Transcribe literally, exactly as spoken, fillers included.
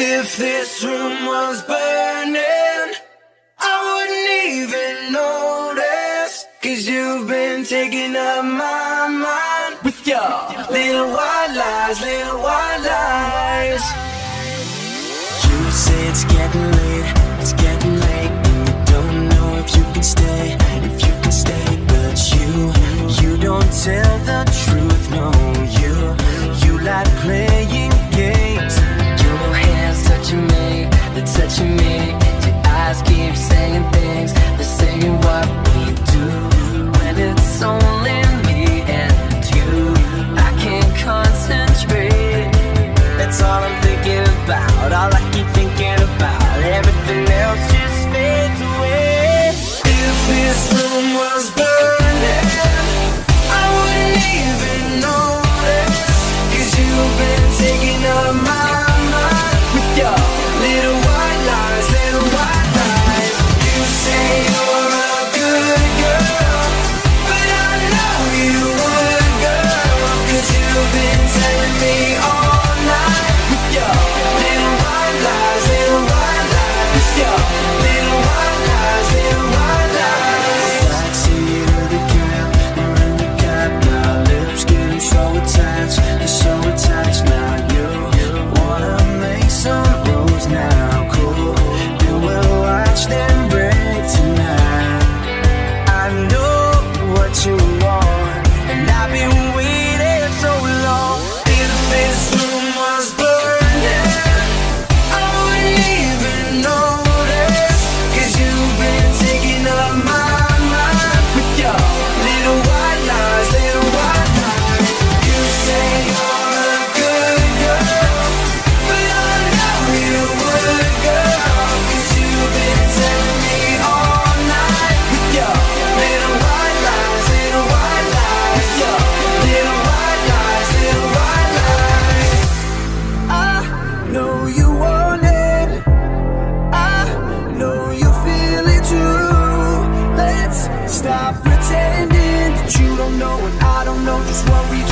If this room was burning, I wouldn't even notice, 'cause you've been taking up my mind with your little white lies, little white lies. You say it's getting late, it's getting late, and you don't know if you can stay, if you can stay. But you, you don't tell the truth, no. You, you like playing games. Your hands touching me, they're touching me, and your eyes keep saying things. They're saying what we do when it's only me and you. I can't concentrate, that's all I'm thinking about. All I keep thinking about, everything else just fades away. If this room was burning, I wouldn't even notice, 'cause you've been taking up my mind with your little white lies, little white lies. You say you're a good girl, but I know you would, girl, 'cause you've been telling me all night with your little white lies, little white lies, with your little white lies, little white lies. Backseat of the cab, we're in the cab now. Lips getting so attached, you're so attached now. You wanna make some moves now, cool, then we'll watch them break tonight. I know what you want, and I've been waiting so long. If this room was burning, I wouldn't even notice, 'cause you've been taking up my mind with your little white lies, little white lies. You say you're a good girl, but I know you would, girl, 'cause you've been telling me all night with your little white lies, little white lies, your little white lies, little white lies. I know you want it, I know you feel it too. Let's stop pretending that you don't know and I don't know just what we